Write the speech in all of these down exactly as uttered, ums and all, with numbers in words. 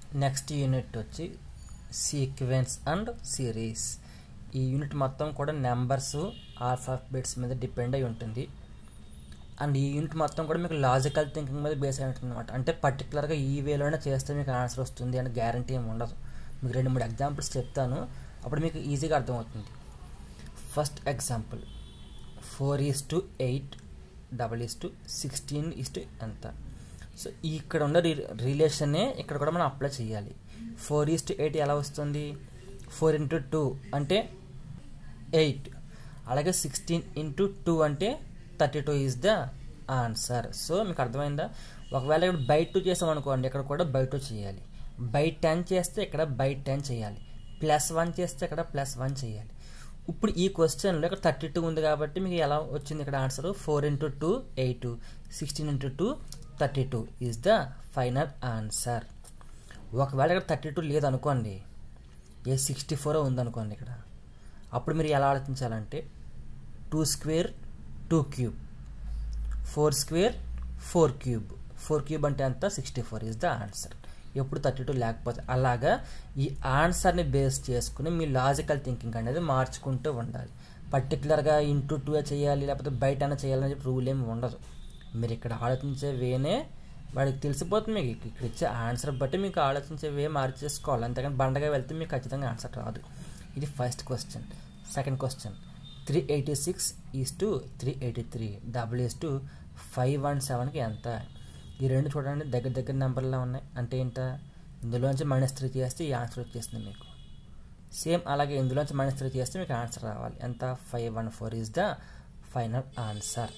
Next unit వచ్చి sequence and series. ఈ unit మొత్తం కూడా నెంబర్స్ ఆల్ఫాబెట్స్ మీద డిపెండ్ అయి ఉంటుంది. అండ్ ఈ యూనిట్ మొత్తం కూడా మీకు లాజికల్ థింకింగ్ మీద బేస్ అయి ఉంటుంది అనమాట. అంటే పర్టికులర్గా ఈ వేలోనే చేస్తే మీకు ఆన్సర్ వస్తుంది అని గ్యారంటీ ఏమి ఉండదు. మీకు రెండు మూడు ఎగ్జాంపుల్స్ చెప్తాను, అప్పుడు మీకు ఈజీగా అర్థమవుతుంది. First example, four is to eight double is to sixteen is to ఎంత. సో ఇక్కడ ఉన్న రి రిలేషనే ఇక్కడ కూడా మనం అప్లై చేయాలి. ఫోర్ ఈస్ టు ఎయిట్ ఎలా వస్తుంది? ఫోర్ ఇంటూ టూ అంటే ఎయిట్, అలాగే సిక్స్టీన్ ఇంటూ టూ అంటే thirty two is the answer. So మీకు అర్థమైందా? ఒకవేళ ఇక్కడ బై టూ చేసాం అనుకోండి, ఇక్కడ కూడా బై టూ చేయాలి. బై టెన్ చేస్తే ఇక్కడ బై టెన్ చేయాలి. ప్లస్ వన్ చేస్తే ఇక్కడ ప్లస్ వన్ చేయాలి. ఇప్పుడు ఈ క్వశ్చన్లో ఇక్కడ థర్టీ టూ ఉంది కాబట్టి మీకు ఎలా వచ్చింది ఇక్కడ answer? Four into two eight, sixteen into two thirty two is the final answer. ఒకవేళ ఇక్కడ థర్టీ టూ లేదనుకోండి, ఏ సిక్స్టీ ఫోర్ ఉందనుకోండి ఇక్కడ, అప్పుడు మీరు ఎలా ఆలోచించాలంటే two square two cube, four square four cube, four cube అంటే ఎంత? Sixty four is the answer. ఎప్పుడు థర్టీ టూ లేకపోతే. అలాగా ఈ ఆన్సర్ని బేస్ చేసుకుని మీ లాజికల్ థింకింగ్ అనేది మార్చుకుంటూ ఉండాలి. పర్టికులర్గా ఇంటూ టూ చేయాలి లేకపోతే బయట చేయాలని చెప్పి రూల్ ఏమి ఉండదు. మీరు ఇక్కడ ఆలోచించే వేనే వాడికి తెలిసిపోతుంది. మీకు ఇక్కడ ఇచ్చే ఆన్సర్ బట్టి మీకు ఆలోచించే వే మార్చేసుకోవాలి. అంతేకాని బండగా వెళ్తే మీకు ఖచ్చితంగా ఆన్సర్ రాదు. ఇది first question. Second question, three eighty six is to three eighty three double is to five one సెవెన్కి ఎంత? ఈ రెండు చూడండి దగ్గర దగ్గర నెంబర్లో ఉన్నాయి. అంటే ఏంట? ఇందులోంచి మైనస్ త్రీ చేస్తే ఈ ఆన్సర్ వచ్చేస్తుంది మీకు. సేమ్ అలాగే ఇందులోంచి మైనస్ త్రీ చేస్తే మీకు ఆన్సర్ రావాలి. ఎంత? Five one four is the final answer.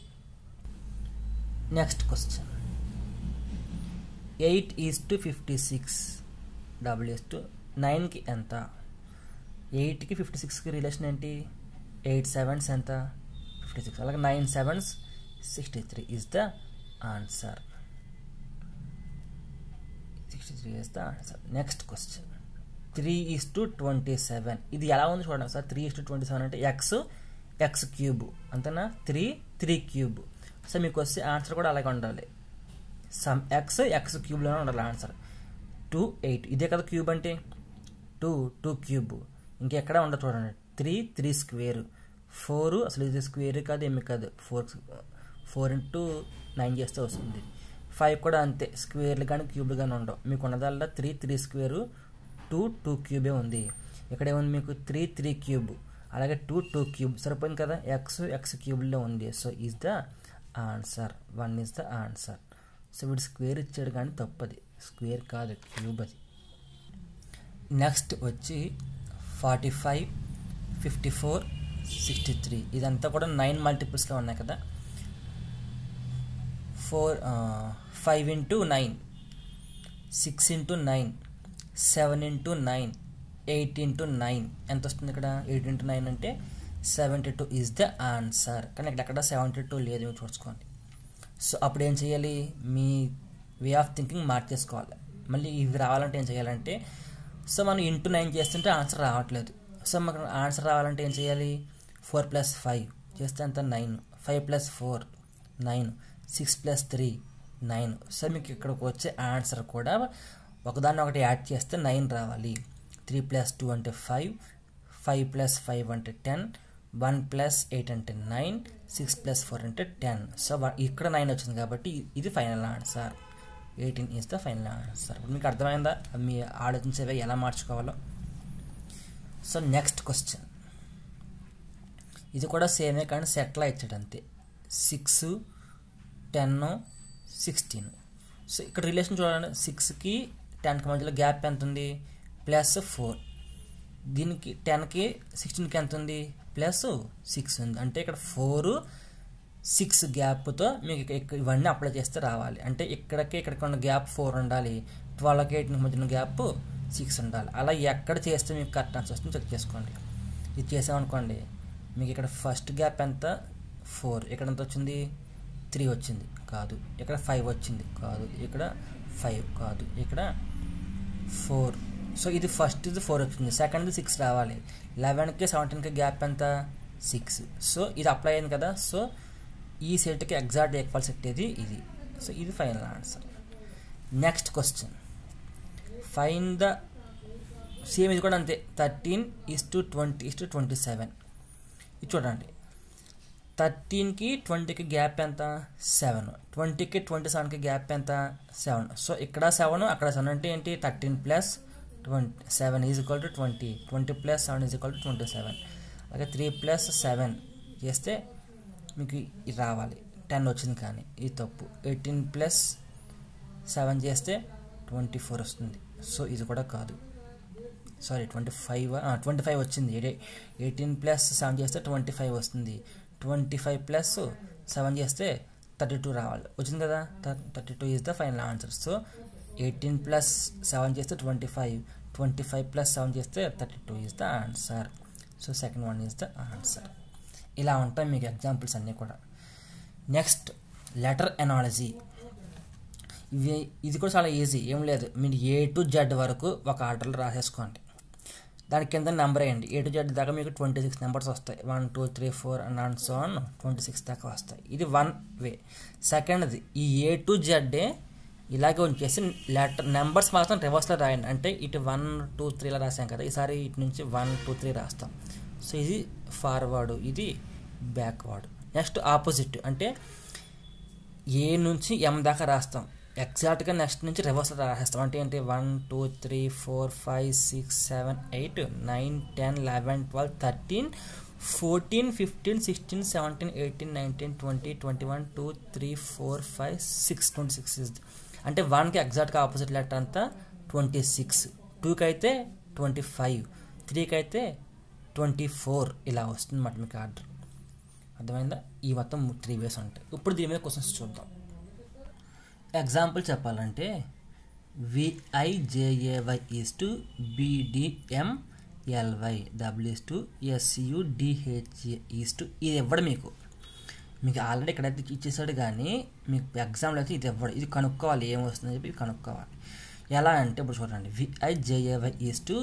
Next question, eight is to fifty six double is to నైన్కి ఎంత? ఎయిట్కి ఫిఫ్టీ సిక్స్కి రిలేషన్ ఏంటి? ఎయిట్ సెవెన్స్ ఎంత? Fifty six. అలాగే nine sevens sixty three is the answer. Sixty three is the answer. Next question, three is to twenty seven. ఇది ఎలా ఉంది చూడండి sir. Three is to twenty seven అంటే x x cube అంతేనా? Three three cube. So మీకు వచ్చే answer కూడా అలాగే ఉండాలి. సమ్ ఎక్స్ ఎక్స్ క్యూబ్లోనే ఉండాలి ఆన్సర్. టూ ఎయిట్ ఇదే కదా క్యూబ్ అంటే, టూ టూ క్యూబ్. ఇంకెక్కడ ఉండదు చూడండి. త్రీ త్రీ స్క్వేర్, ఫోర్ అసలు ఇది స్క్వేర్ కాదు ఏమి కాదు, ఫోర్ ఫోర్ ఇంటూ నైన్ చేస్తే వస్తుంది. ఫైవ్ కూడా అంతే, స్క్వేర్లు కానీ క్యూబ్లు కానీ ఉండవు. మీకు ఉన్నదల్లా three three square, two two క్యూబే ఉంది. ఇక్కడ ఏముంది మీకు? త్రీ త్రీ క్యూబ్ అలాగే టూ టూ క్యూబ్. సరిపోయింది కదా? ఎక్స్ ఎక్స్ క్యూబ్లో ఉంది. So is the answer. One is the answer. So వీడు స్క్వేర్ ఇచ్చాడు కానీ తప్పది, స్క్వేర్ కాదు క్యూబ్ అది. నెక్స్ట్ వచ్చి forty five fifty four sixty three ఇదంతా కూడా నైన్ మల్టిపుల్స్గా ఉన్నాయి కదా. Four five into nine, six into nine, seven into nine, eight into nine ఎంత వస్తుంది ఇక్కడ? ఎయిట్ ఇంటూ నైన్ అంటే seventy two is the answer. కానీ ఇక్కడ ఎక్కడ సెవెంటీ టూ లేదు, మీరు చూసుకోండి. సో అప్పుడు ఏం చేయాలి? మీ వే ఆఫ్ థింకింగ్ మార్చేసుకోవాలి. మళ్ళీ ఇవి రావాలంటే ఏం చేయాలంటే, సో మనం ఇంటూ నైన్ చేస్తుంటే ఆన్సర్ రావట్లేదు. సో మనకు ఆన్సర్ రావాలంటే ఏం చేయాలి? ఫోర్ ప్లస్ ఫైవ్ చేస్తే అంత nine, five plus four nine, six plus three nine. So మీకు ఇక్కడికి వచ్చే ఆన్సర్ కూడా ఒకదాన్ని ఒకటి యాడ్ చేస్తే నైన్ రావాలి. త్రీ ప్లస్ టూ అంటే ఫైవ్, ఫైవ్ ప్లస్ ఫైవ్ అంటే టెన్, వన్ ప్లస్ ఎయిట్ అంటే నైన్, సిక్స్ ప్లస్ ఫోర్ అంటే టెన్. సో ఇక్కడ నైన్ వచ్చింది కాబట్టి ఇది final answer. Eighteen is the final answer. ఇప్పుడు మీకు అర్థమైందా మీ ఆలోచించేవి ఎలా మార్చుకోవాలో? సో నెక్స్ట్ క్వశ్చన్, ఇది కూడా సేమే కానీ సెట్లా ఇచ్చాడు అంతే. Six ten sixteen. సో ఇక్కడ రిలేషన్ చూడండి. సిక్స్కి టెన్కి మధ్యలో గ్యాప్ ఎంత ఉంది? Plus four. దీనికి టెన్కి సిక్స్టీన్కి ఎంత ఉంది? ప్లస్ సిక్స్ ఉంది. అంటే ఇక్కడ ఫోర్ సిక్స్ గ్యాప్తో మీకు ఇవన్నీ అప్లై చేస్తే రావాలి. అంటే ఇక్కడికి ఇక్కడికి ఉన్న గ్యాప్ ఫోర్ ఉండాలి, ట్వెల్వ్కి ఎయిట్కి మధ్యన గ్యాప్ సిక్స్ ఉండాలి. అలా ఎక్కడ చేస్తే మీకు కరెక్ట్ ఆన్సర్ వస్తుంది చెక్ చేసుకోండి. ఇది చేసామనుకోండి, మీకు ఇక్కడ ఫస్ట్ గ్యాప్ ఎంత? ఫోర్. ఇక్కడ ఎంత వచ్చింది? త్రీ వచ్చింది కాదు. ఇక్కడ ఫైవ్ వచ్చింది కాదు. ఇక్కడ ఫైవ్ కాదు. ఇక్కడ ఫోర్. సో ఇది ఫస్ట్ ఇది ఫోర్ వచ్చింది, సెకండ్ది సిక్స్ రావాలి. లెవెన్కి సెవెంటీన్కి గ్యాప్ ఎంత? సిక్స్. సో ఇది అప్లై అయింది కదా. సో ఈ సెట్కి ఎగ్జాక్ట్ ఈక్వల్ సెట్ ఇది ఇది. సో ఇది final answer. Next question, fine the same ఇది కూడా అంతే, thirteen is to twenty is to twenty seven. ఇది చూడండి, థర్టీన్కి ట్వంటీకి గ్యాప్ ఎంత, సెవెన్. ట్వంటీకి ట్వంటీ సెవెన్కి గ్యాప్ ఎంత, సెవెన్. సో ఇక్కడ సెవెన్ అక్కడ సెవెన్ అంటే ఏంటి, thirteen plus twenty seven is equal to twenty. Twenty plus seven is equal to twenty seven. అలాగే త్రీ ప్లస్ సెవెన్ చేస్తే మీకు ఇది రావాలి, టెన్ వచ్చింది, కానీ ఇది తప్పు. ఎయిటీన్ ప్లస్ సెవెన్ చేస్తే ట్వంటీ ఫోర్ వస్తుంది. సో ఇది కూడా కాదు, sorry twenty five twenty five వచ్చింది. ఎయిటీన్ ప్లస్ సెవెన్ చేస్తే ట్వంటీ ఫైవ్ వస్తుంది. ట్వంటీ ఫైవ్ ప్లస్ సెవెన్ చేస్తే థర్టీ టూ రావాలి, వచ్చింది కదా. Thirty two is the final answer. So eighteen plus seven చేస్తే twenty five, twenty five plus seven చేస్తే thirty two is the answer. So second one is the answer. ఇలా ఉంటాయి మీకు examples అన్నీ కూడా. Next letter analogy. ఇవి ఇది కూడా చాలా ఈజీ, ఏం లేదు, మీరు ఏ టు జెడ్ వరకు ఒక ఆర్డర్లో రాసేసుకోండి. దాని కింద నెంబర్ వేయండి. ఏ టు జెడ్ దాకా మీకు ట్వంటీ సిక్స్ నెంబర్స్ వస్తాయి. One two three four and and so on twenty six దాకా వస్తాయి. ఇది వన్ వే. సెకండ్ది, ఈ ఏ టు జెడ్డే ఇలాగే ఉంచేసి లెటర్ నెంబర్స్ మాత్రం రివర్స్లో రాయండి. అంటే ఇటు వన్ టూ త్రీలో రాసాం కదా, ఈసారి ఇటు నుంచి వన్ టూ త్రీ రాస్తాం. సో ఇది ఫార్వర్డ్, ఇది బ్యాక్వర్డ్. నెక్స్ట్ ఆపోజిట్, అంటే ఏ నుంచి ఎం దాకా రాస్తాం, ఎగ్జాక్ట్గా నెక్స్ట్ నుంచి రివర్స్లో రాసేస్తాం. అంటే ఏంటి, one two three four five six seven eight nine ten eleven twelve thirteen fourteen fifteen sixteen seventeen eighteen nineteen twenty twenty one two three four five six twenty six is. అంటే వన్కి ఎగ్జాక్ట్గా opposite letter అంతా twenty six, టూకి అయితే twenty five, త్రీకి అయితే twenty four. ఇలా వస్తుంది అన్నమాట మీకు ఆర్డర్. అర్థమైందా? ఈ మొత్తం త్రీ వేస్ ఉంటాయి. ఇప్పుడు దీని మీద క్వశ్చన్స్ చూద్దాం. ఎగ్జాంపుల్ చెప్పాలంటే V I J A Y is to B D M L Y W is to S U D H A is to. ఇది ఇవ్వడం మీకు మీకు ఆల్రెడీ ఇక్కడైతే ఇచ్చేసాడు, కానీ మీకు ఎగ్జామ్లో అయితే ఇది ఇవ్వడు. ఇది కనుక్కోవాలి ఏమొస్తుందని చెప్పి కనుక్కోవాలి. ఎలా అంటే ఇప్పుడు చూడండి, విఐజేఏవై ఈజ్ టు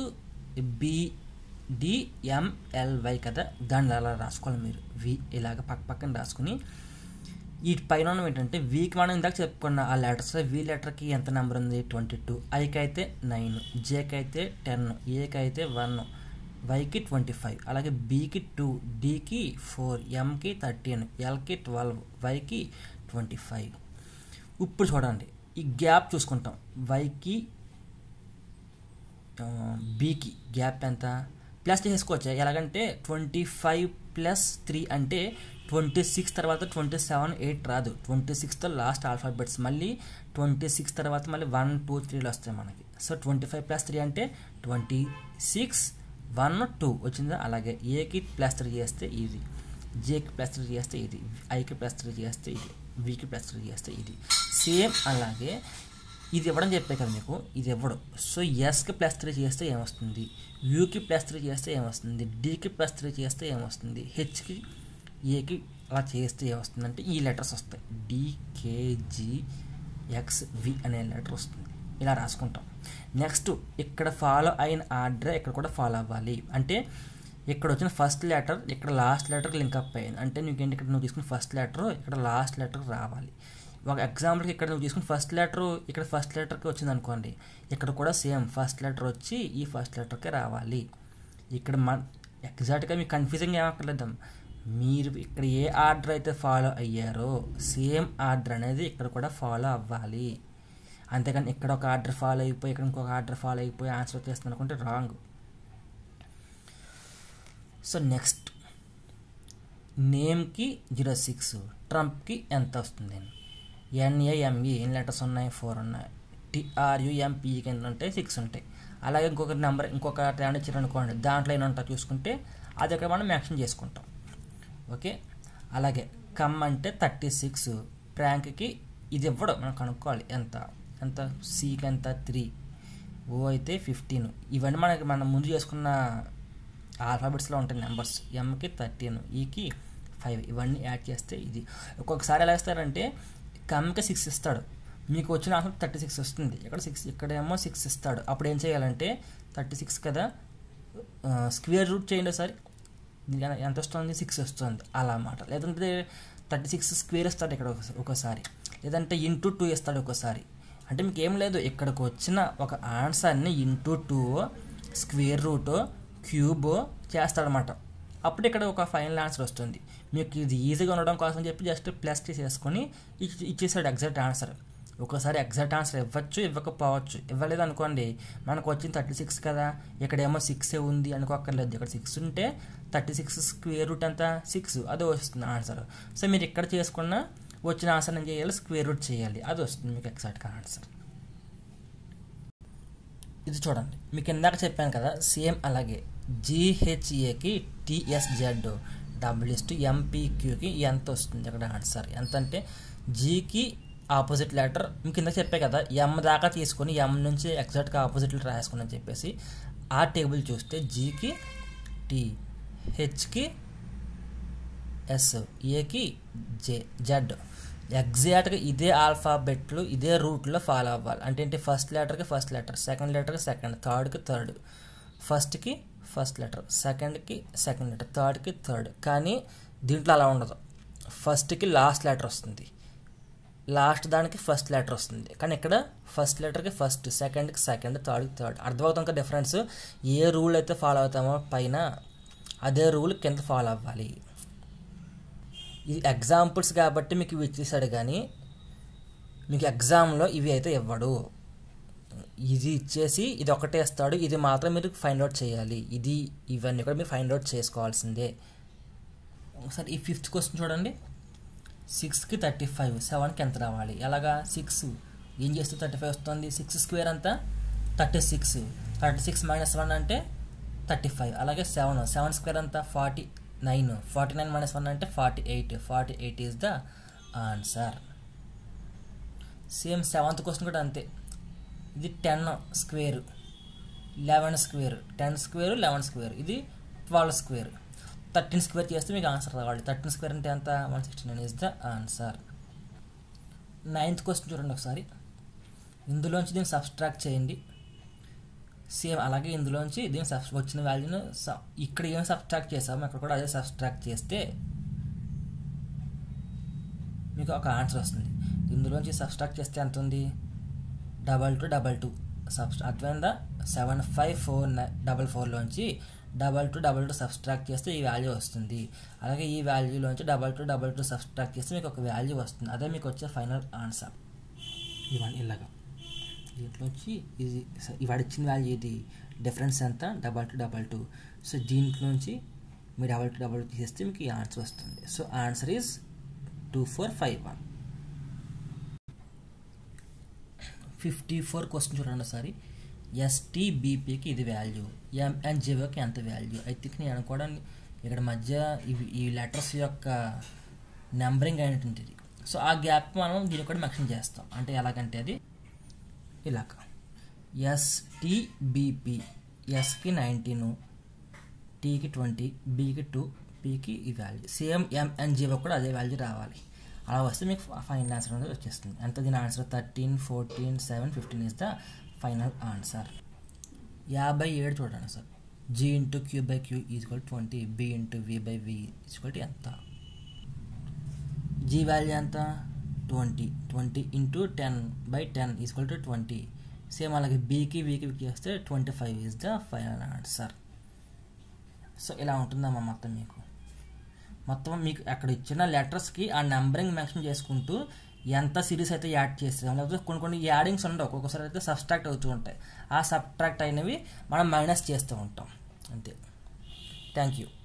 బిడిఎంఎల్వై కదా, దాన్ని అలా రాసుకోవాలి మీరు. వి ఇలాగ పక్క పక్కన రాసుకుని వీటి పైన ఏంటంటే వీకి మనం ఇందాక చెప్పుకున్న ఆ లెటర్స్, వి లెటర్కి ఎంత నెంబర్ ఉంది, ట్వంటీ టూ. ఐకి అయితే నైన్, జేకి అయితే టెన్, ఏకి అయితే వన్, వైకి ట్వంటీ ఫైవ్, అలాగే బీకి టూ, డీకి ఫోర్, ఎంకి థర్టీన్, ఎల్కి ట్వెల్వ్, వైకి ట్వంటీ ఫైవ్. ఇప్పుడు చూడండి, ఈ గ్యాప్ చూసుకుంటాం. వైకి బీకి గ్యాప్ ఎంత, ప్లస్ చేసుకోవచ్చు. ఎలాగంటే ట్వంటీ ఫైవ్ ప్లస్ త్రీ అంటే ట్వంటీ సిక్స్ తర్వాత ట్వంటీ సెవెన్ ఎయిట్ రాదు, ట్వంటీ సిక్స్తో లాస్ట్ ఆల్ఫాబెట్స్. మళ్ళీ ట్వంటీ సిక్స్ తర్వాత మళ్ళీ వన్ టూ త్రీలు వస్తాయి మనకి. So twenty five plus three అంటే ట్వంటీ సిక్స్, వన్ టూ వచ్చిందా. అలాగే ఏకి ప్లస్ త్రీ చేస్తే ఇది, జేకి ప్లస్ త్రీ చేస్తే ఇది, ఐకి ప్లస్ త్రీ చేస్తే ఇది, వికి ప్లస్ త్రీ చేస్తే ఇది. సేమ్ అలాగే ఇది ఇవ్వడం చెప్పే కదా మీకు, ఇది ఇవ్వడం. సో ఎస్కి ప్లస్ త్రీ చేస్తే ఏమొస్తుంది, యూకి ప్లస్ త్రీ చేస్తే ఏమొస్తుంది, డీకి ప్లస్ త్రీ చేస్తే ఏమొస్తుంది, హెచ్కి ఏకి అలా చేస్తే ఏమొస్తుంది అంటే ఈ లెటర్స్ వస్తాయి. డికేజీ ఎక్స్ వి అనే లెటర్ వస్తుంది. ఇలా రాసుకుంటాం. నెక్స్ట్ ఇక్కడ ఫాలో అయిన ఆర్డర్ ఇక్కడ కూడా ఫాలో అవ్వాలి. అంటే ఇక్కడ వచ్చిన ఫస్ట్ లెటర్ ఇక్కడ లాస్ట్ లెటర్ లింక్ అప్ అయ్యింది. అంటే నీకేంటి, ఇక్కడ నువ్వు తీసుకున్న ఫస్ట్ లెటర్ ఇక్కడ లాస్ట్ లెటర్ రావాలి. ఒక ఎగ్జాంపుల్కి ఇక్కడ నువ్వు తీసుకున్న ఫస్ట్ లెటర్ ఇక్కడ ఫస్ట్ లెటర్కి వచ్చింది అనుకోండి, ఇక్కడ కూడా సేమ్ ఫస్ట్ లెటర్ వచ్చి ఈ ఫస్ట్ లెటర్కే రావాలి. ఇక్కడ మన ఎగ్జాక్ట్గా మీకు కన్ఫ్యూజింగ్ ఏమక్కర్లేదు. మీరు ఇక్కడ ఏ ఆర్డర్ అయితే ఫాలో అయ్యారో సేమ్ ఆర్డర్ అనేది ఇక్కడ కూడా ఫాలో అవ్వాలి. అంతేకాని ఇక్కడ ఒక ఆర్డర్ ఫాలో అయిపోయి ఇక్కడ ఇంకొక ఆర్డర్ ఫాలో అయిపోయి ఆన్సర్ వచ్చేస్తుంది అనుకుంటే రాంగ్. సో నెక్స్ట్ నేమ్కి జీరో సిక్స్, ట్రంప్కి ఎంత వస్తుంది? ఎన్ఏఎంఈ ఎన్ని లెటర్స్ ఉన్నాయి, ఫోర్ ఉన్నాయి. టిఆర్యుఎంపీకి ఎన్ని ఉంటాయి, సిక్స్ ఉంటాయి. అలాగే ఇంకొక నెంబర్ ఇంకొక ట్రాండ్ ఇచ్చారు అనుకోండి, దాంట్లో ఎన్ని ఉంటాయి చూసుకుంటే అది ఇక్కడ మనం యాక్షన్ చేసుకుంటాం. ఓకే, అలాగే కమ్ అంటే థర్టీ సిక్స్, ప్రాంక్కి ఇది ఇవ్వడం మనం కనుక్కోవాలి ఎంత ఎంత, సికి ఎంత త్రీ, ఓ అయితే ఫిఫ్టీన్. ఇవన్నీ మనకి మనం ముందు చేసుకున్న ఆల్ఫాబెట్స్లో ఉంటాయి నెంబర్స్. ఎంకి థర్టీన్, ఈకి ఫైవ్, ఇవన్నీ యాడ్ చేస్తే ఇది. ఒక్కొక్కసారి ఎలా ఇస్తారంటే కమ్కి సిక్స్ ఇస్తాడు, మీకు వచ్చిన ఆన్సర్ థర్టీ సిక్స్ వస్తుంది. ఇక్కడ సిక్స్ ఇక్కడేమో సిక్స్ ఇస్తాడు. అప్పుడు ఏం చేయాలంటే థర్టీ సిక్స్ కదా, స్క్వేర్ రూట్ చేయండి ఒకసారి, ఎంత వస్తుంది, సిక్స్ వస్తుంది అలా అన్నమాట. లేదంటే థర్టీ సిక్స్ స్క్వేర్ ఇస్తాడు ఇక్కడ ఒకసారి, లేదంటే ఇంటూ టూ ఇస్తాడు ఒకసారి. అంటే మీకు ఏం లేదు, ఇక్కడికి వచ్చిన ఒక ఆన్సర్ని into two square root cube చేస్తాడనమాట. అప్పుడు ఇక్కడ ఒక ఫైనల్ ఆన్సర్ వస్తుంది. మీకు ఇది ఈజీగా ఉండడం కోసం చెప్పి జస్ట్ ప్లస్ చేసుకొని ఇచ్చేసాడు ఎగ్జాక్ట్ ఆన్సర్. ఒకసారి ఎగ్జాక్ట్ ఆన్సర్ ఇవ్వచ్చు, ఇవ్వకపోవచ్చు. ఇవ్వలేదు అనుకోండి, మనకు వచ్చింది థర్టీ సిక్స్ కదా, ఇక్కడేమో సిక్స్ ఉంది అనుకోక్కర్లేదు. ఇక్కడ సిక్స్ ఉంటే థర్టీ సిక్స్ స్క్వేర్ రూట్ అంతా సిక్స్, అది వస్తుంది ఆన్సర్. సో మీరు ఇక్కడ చేసుకున్న వచ్చిన ఆన్సర్ ఏం చేయాలి, స్క్వేర్ రూట్ చేయాలి, అది వస్తుంది మీకు ఎగ్జాక్ట్గా ఆన్సర్. ఇది చూడండి, మీకు ఇందాక చెప్పాను కదా, సేమ్ అలాగే జిహెచ్ఏకి టిఎస్జెడ్ డబ్ల్యూఎస్ టు ఎంపీక్యూకి ఎంత వస్తుంది అక్కడ ఆన్సర్. ఎంత అంటే జీకి ఆపోజిట్ లెటర్ మీకు కింద చెప్పే కదా, ఎం దాకా తీసుకొని ఎం నుంచి ఎగ్జాక్ట్గా ఆపోజిట్ లెటర్ రాసుకుని అని చెప్పేసి ఆ టేబుల్ చూస్తే జీకి టీ, హెచ్కి ఎస్, ఏకి జే, జెడ్ ఎగ్జాక్ట్గా ఇదే ఆల్ఫాబెట్లు ఇదే రూట్లో ఫాలో అవ్వాలి. అంటే ఏంటి, ఫస్ట్ లెటర్కి ఫస్ట్ లెటర్, సెకండ్ లెటర్కి సెకండ్, థర్డ్కి థర్డ్, ఫస్ట్కి ఫస్ట్ లెటర్, సెకండ్కి సెకండ్ లెటర్, థర్డ్కి థర్డ్. కానీ దీంట్లో అలా ఉండదు, ఫస్ట్కి లాస్ట్ లెటర్ వస్తుంది, లాస్ట్ దానికి ఫస్ట్ లెటర్ వస్తుంది. కానీ ఇక్కడ ఫస్ట్ లెటర్కి ఫస్ట్, సెకండ్కి సెకండ్, థర్డ్కి థర్డ్. అర్థమవుతాం కదా డిఫరెన్స్. ఏ రూల్ అయితే ఫాలో అవుతామో పైన అదే రూల్ కింద ఫాలో అవ్వాలి. ఇది ఎగ్జాంపుల్స్ కాబట్టి మీకు ఇవి ఇచ్చేసాడు, కానీ మీకు ఎగ్జామ్లో ఇవి అయితే ఇవ్వడు. ఇది ఇచ్చేసి ఇది ఒకటే ఇస్తాడు, ఇది మాత్రం మీరు ఫైండ్ అవుట్ చేయాలి. ఇది ఇవన్నీ కూడా మీరు ఫైండ్ అవుట్ చేసుకోవాల్సిందే. ఒకసారి ఈ ఫిఫ్త్ క్వశ్చన్ చూడండి. సిక్స్కి థర్టీ ఫైవ్, సెవెన్కి ఎంత రావాలి, ఎలాగా, సిక్స్ ఏం చేస్తే థర్టీ ఫైవ్ వస్తుంది, సిక్స్ స్క్వేర్ అంతా thirty six, thirty six minus one అంటే థర్టీ ఫైవ్. అలాగే సెవెన్, సెవెన్ స్క్వేర్ అంతా forty nine, forty nine minus one అంటే forty eight, forty eight is the answer. Same seventh question కూడా అంతే. ఇది ten square, eleven square, ten square, eleven square, ఇది twelve square, thirteen square చేస్తే మీకు answer రావాలి. Thirteen square అంటే ఎంత, one sixty nine is the answer. Ninth question చూడండి ఒకసారి. ఇందులోంచి దీన్ని సబ్స్ట్రాక్ట్ చేయండి. సేమ్ అలాగే ఇందులోంచి దీన్ని సబ్ వచ్చిన వాల్యూను ఇక్కడ ఏం సబ్స్ట్రాక్ట్ చేసామో అక్కడ కూడా అదే సబ్స్ట్రాక్ట్ చేస్తే మీకు ఒక ఆన్సర్ వస్తుంది. ఇందులోంచి సబ్స్ట్రాక్ట్ చేస్తే ఎంత ఉంది, డబల్ టూ డబల్ టూ సబ్స్ట్రా అర్థమైందా. Seven five four nine double ఫోర్లోంచి double two double two subtract చేస్తే ఈ వాల్యూ వస్తుంది. అలాగే ఈ వాల్యూలోంచి double two double two subtract చేస్తే మీకు ఒక వాల్యూ వస్తుంది. అదే మీకు వచ్చే ఫైనల్ ఆన్సర్. ఇవన్నీ ఇలాగా దీంట్లోంచి ఇది ఇవాడు ఇచ్చిన వాల్యూ, ఇది డిఫరెన్స్ ఎంత, double two double two. So దీంట్లోంచి మీరు డబల్ టూ డబల్ టూ చేస్తే మీకు ఈ ఆన్సర్ వస్తుంది. So answer is two four five one. Fifty four question చూడండి ఒకసారి. ఎస్టీబీపీకి ఇది వాల్యూ, ఎంఎన్జీఓకి ఎంత వాల్యూ. ఐ థింక్ నేను అనుకోవడం ఇక్కడ మధ్య ఇవి ఈ లెటర్స్ యొక్క నెంబరింగ్ అయినటువంటి ఇది. సో ఆ గ్యాప్ మనం దీన్ని కూడా మెన్షన్ చేస్తాం. అంటే ఎలాగంటే అది ఇలాగ ఎస్టీబీపీ, ఎస్కి నైన్టీను, టీకి ట్వంటీ, బీకి టూ, పీకి ఈ వాల్యూ. సేమ్ ఎంఎన్జీఓ కూడా అదే వాల్యూ రావాలి. అలా వస్తే మీకు ఫైనల్ ఆన్సర్ అనేది వచ్చేస్తుంది. ఎంత దీని answer, thirteen, fourteen, seven, fifteen is the final answer. యాభై ఏడు చూడండి sir. G into Q by Q equal twenty, B into V by V equal to ఎంత. జీ వాల్యూ ఎంత, twenty, twenty into ten by ten equal to twenty. Same అలాగే బీకి వీకి వీకి చేస్తే twenty five is the final answer. So ఇలా ఉంటుందమ్మా మొత్తం మీకు. మొత్తం మీకు అక్కడ ఇచ్చిన లెటర్స్కి ఆ నెంబరింగ్ మెన్షన్ చేసుకుంటూ ఎంత సిరీస్ అయితే యాడ్ చేస్తాం. లేకపోతే కొన్ని కొన్ని యాడింగ్స్ ఉండవు, ఒక్కొక్కసారి అయితే సబ్స్ట్రాక్ట్ అవుతూ ఉంటాయి. ఆ సబ్ట్రాక్ట్ అయినవి మనం మైనస్ చేస్తూ ఉంటాం అంతే. Thank you.